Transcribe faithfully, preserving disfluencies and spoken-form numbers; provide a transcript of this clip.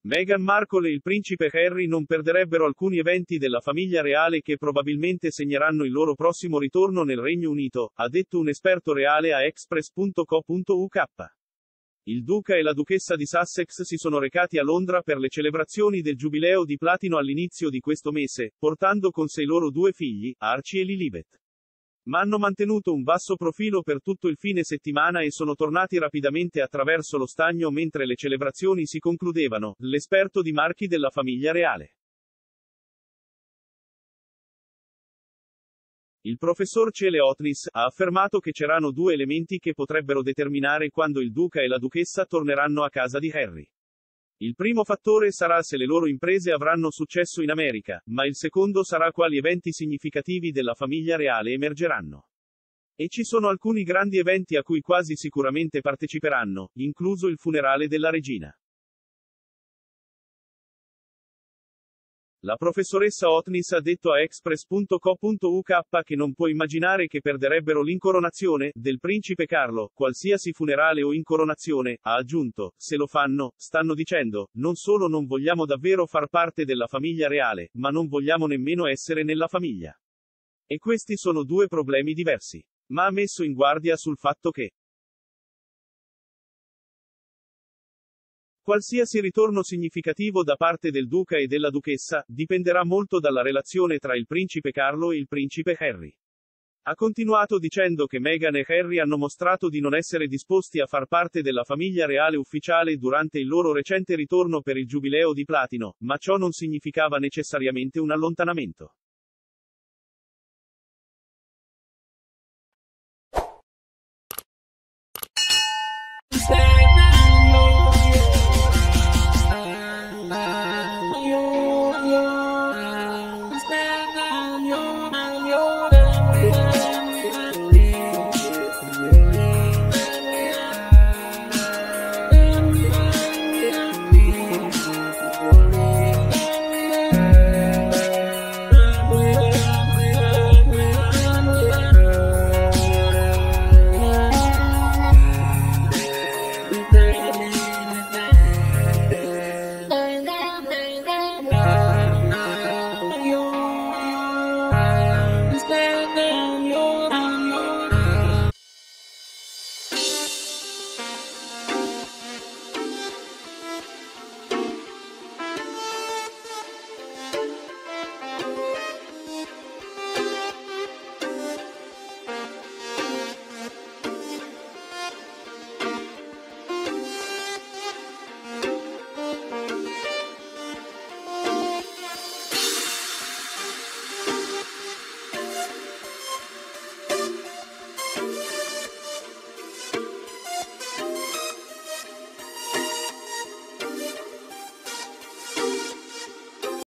Meghan Markle e il principe Harry non perderebbero alcuni eventi della famiglia reale che probabilmente segneranno il loro prossimo ritorno nel Regno Unito, ha detto un esperto reale a express punto co punto u k. Il duca e la duchessa di Sussex si sono recati a Londra per le celebrazioni del giubileo di platino all'inizio di questo mese, portando con sé i loro due figli, Archie e Lilibet. Ma hanno mantenuto un basso profilo per tutto il fine settimana e sono tornati rapidamente attraverso lo stagno mentre le celebrazioni si concludevano, l'esperto di marchi della famiglia reale. Il professor Cele Otnis ha affermato che c'erano due elementi che potrebbero determinare quando il duca e la duchessa torneranno a casa di Harry. Il primo fattore sarà se le loro imprese avranno successo in America, ma il secondo sarà quali eventi significativi della famiglia reale emergeranno. E ci sono alcuni grandi eventi a cui quasi sicuramente parteciperanno, incluso il funerale della regina. La professoressa Otnis ha detto a express punto co punto u k che non può immaginare che perderebbero l'incoronazione del principe Carlo, qualsiasi funerale o incoronazione, ha aggiunto, se lo fanno, stanno dicendo, non solo non vogliamo davvero far parte della famiglia reale, ma non vogliamo nemmeno essere nella famiglia. E questi sono due problemi diversi. Ma ha messo in guardia sul fatto che qualsiasi ritorno significativo da parte del duca e della duchessa, dipenderà molto dalla relazione tra il principe Carlo e il principe Harry. Ha continuato dicendo che Meghan e Harry hanno mostrato di non essere disposti a far parte della famiglia reale ufficiale durante il loro recente ritorno per il giubileo di platino, ma ciò non significava necessariamente un allontanamento. Stay.